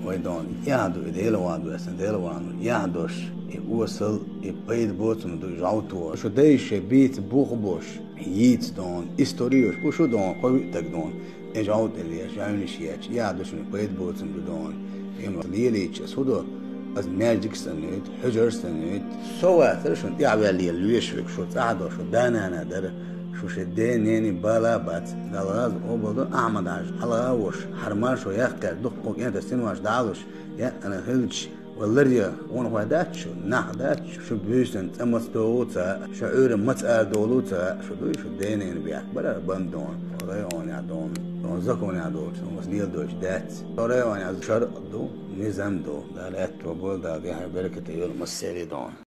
ويدون يهدو إديلا وادو أسنديلا وانو يهدوش يوصل يبيد بوتم دو جاوتو شو دايش بيت بوخبوش ييت دون إستوريوش وشو دون قوي تك دون إجاوت اللي جاونيشياتش يهدوش يبيد بوتم دون إنو ليليتش سودو از ماجيك سنويت حجر سنويت سواتر شو يعبي اللي اللويشوك شو تعدو شو دانا در شو شدينيني بالا بات دالغاز اوبلدو احمد عاش على وش حرماش وياخكا دقوك انت سنواش دعوش يا انا هلتش والريا وانا واداتشو نحداتشو شو بيسن تمس دوتا شعور متأ دولوتا شو دوي شو دينين بياك بلا بندون وريون يعدون دون زكون يعدون وسنيل دوش دات وريون يعدون شرق دو نظام دو دالات وبول دا دي بركة يول مسيري دون